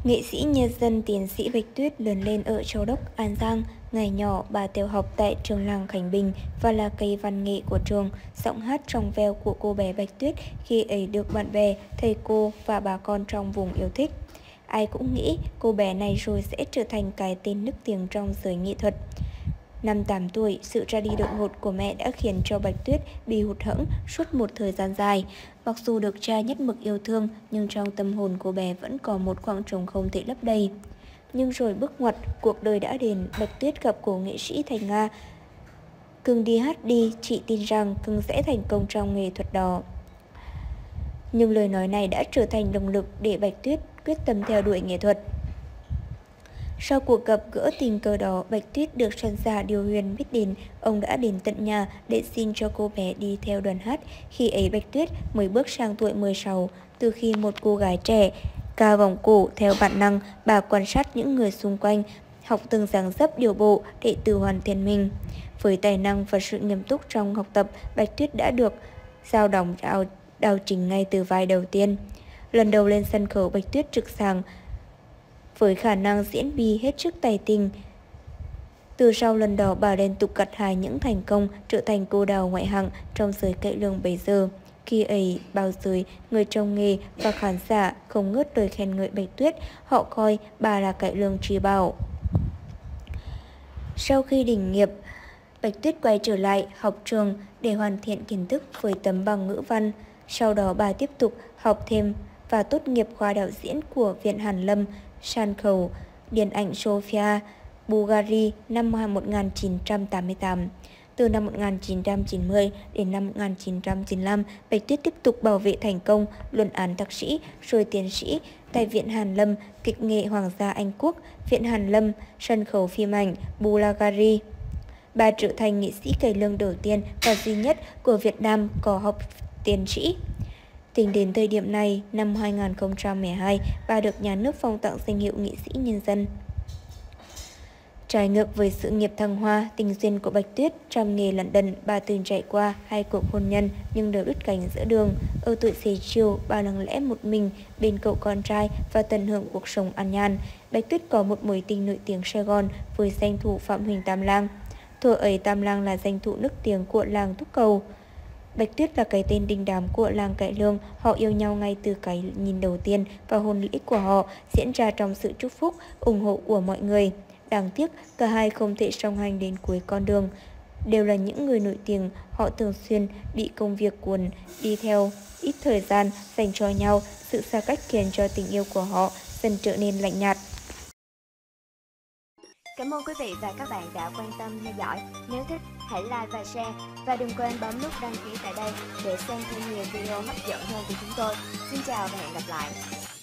Nghệ sĩ nhân dân tiến sĩ Bạch Tuyết lớn lên ở Châu Đốc, An Giang. Ngày nhỏ, bà theo học tại trường làng Khánh Bình và là cây văn nghệ của trường. Giọng hát trong veo của cô bé Bạch Tuyết khi ấy được bạn bè, thầy cô và bà con trong vùng yêu thích. Ai cũng nghĩ cô bé này rồi sẽ trở thành cái tên nức tiếng trong giới nghệ thuật. Năm 8 tuổi, sự ra đi đột ngột của mẹ đã khiến cho Bạch Tuyết bị hụt hẫng suốt một thời gian dài. Mặc dù được cha nhất mực yêu thương, nhưng trong tâm hồn cô bé vẫn có một khoảng trống không thể lấp đầy. Nhưng rồi bước ngoặt, cuộc đời đã đến, Bạch Tuyết gặp cô nghệ sĩ Thành Nga. Cưng đi hát đi, chị tin rằng cưng sẽ thành công trong nghệ thuật đó. Nhưng lời nói này đã trở thành động lực để Bạch Tuyết quyết tâm theo đuổi nghệ thuật. Sau cuộc gặp gỡ tình cờ đó, Bạch Tuyết được soạn giả Điều Huyền biết đến. Ông đã đến tận nhà để xin cho cô bé đi theo đoàn hát. Khi ấy Bạch Tuyết mới bước sang tuổi 16. Từ khi một cô gái trẻ ca vòng cổ theo bản năng, bà quan sát những người xung quanh, học từng dáng dấp điều bộ để tự hoàn thiện mình. Với tài năng và sự nghiêm túc trong học tập, Bạch Tuyết đã được giao đóng đào chính ngay từ vai đầu tiên. Lần đầu lên sân khấu, Bạch Tuyết trực sàng với khả năng diễn bi hết sức tài tình. Từ sau lần đó, bà liên tục gặt hái những thành công, trở thành cô đào ngoại hạng trong giới cải lương bấy giờ. Khi ấy, bao giới, người trong nghề và khán giả không ngớt lời khen ngợi Bạch Tuyết, họ coi bà là cải lương tri bảo. Sau khi đỉnh nghiệp, Bạch Tuyết quay trở lại học trường để hoàn thiện kiến thức với tấm bằng ngữ văn. Sau đó bà tiếp tục học thêm và tốt nghiệp khoa đạo diễn của Viện Hàn Lâm, sân khấu điện ảnh Sofia, Bulgaria năm 1988. Từ năm 1990 đến năm 1995, Bạch Tuyết tiếp tục bảo vệ thành công luận án thạc sĩ rồi tiến sĩ tại Viện Hàn Lâm, kịch nghệ Hoàng gia Anh Quốc, Viện Hàn Lâm, sân khấu phim ảnh Bulgaria. Bà trở thành nghệ sĩ cải lương đầu tiên và duy nhất của Việt Nam có học tiến sĩ. Tính đến thời điểm này, năm 2012, bà được nhà nước phong tặng danh hiệu nghệ sĩ nhân dân. Trái ngược với sự nghiệp thăng hoa, tình duyên của Bạch Tuyết trong nghề lận đận, bà từng trải qua 2 cuộc hôn nhân nhưng đều đứt cánh giữa đường. Ở tuổi xế chiều, bà lặng lẽ một mình bên cậu con trai và tận hưởng cuộc sống an nhàn. Bạch Tuyết có một mối tình nổi tiếng Sài Gòn với danh thủ Phạm Huỳnh Tam Lang. Thuở ấy Tam Lang là danh thủ nức tiếng của làng Túc Cầu. Bạch Tuyết là cái tên đình đám của làng cải lương. Họ yêu nhau ngay từ cái nhìn đầu tiên và hôn lễ của họ diễn ra trong sự chúc phúc, ủng hộ của mọi người. Đáng tiếc, cả hai không thể song hành đến cuối con đường. Đều là những người nổi tiếng, họ thường xuyên bị công việc cuốn đi theo, ít thời gian dành cho nhau, sự xa cách khiến cho tình yêu của họ dần trở nên lạnh nhạt. Cảm ơn quý vị và các bạn đã quan tâm theo dõi. Nếu thích, hãy like và share. Và đừng quên bấm nút đăng ký tại đây để xem thêm nhiều video hấp dẫn hơn của chúng tôi. Xin chào và hẹn gặp lại.